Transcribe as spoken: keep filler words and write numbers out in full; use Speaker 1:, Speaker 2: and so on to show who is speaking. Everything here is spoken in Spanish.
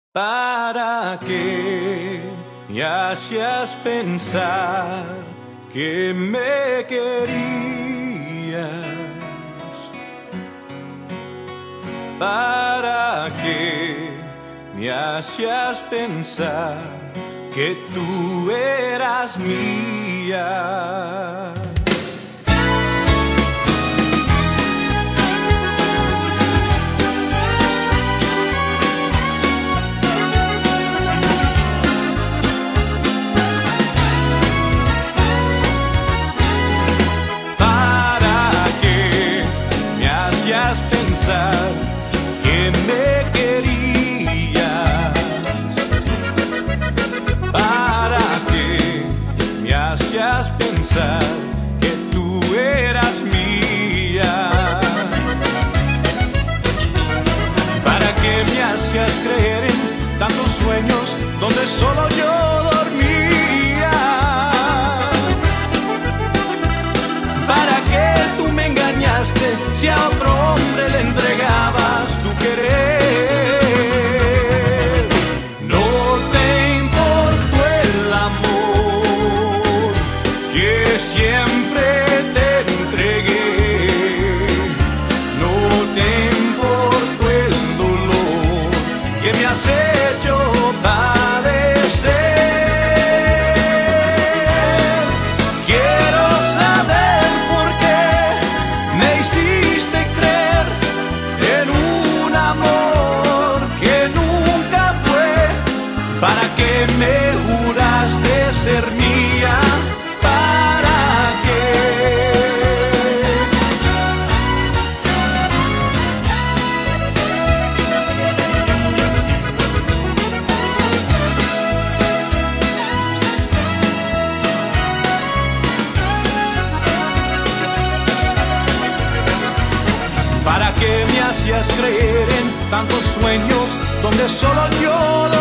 Speaker 1: ¿Para qué me hacías pensar que me querías? ¿Para qué me hacías pensar que tú eras mía? Pensar que me querías, para que me hacías pensar que tú eras mía, para que me hacías creer en tantos sueños donde solo yo dormía, para que tú me engañaste si a otro hombre le entregabas tu querer. No te importó el amor que siempre te entregué, no te importó el dolor que me has hecho padecer. Quiero saber por qué me hiciste creer en un amor que nunca fue, para que me juraste ser mía, para qué. ¿Para qué me hacías creer en tantos sueños donde solo yo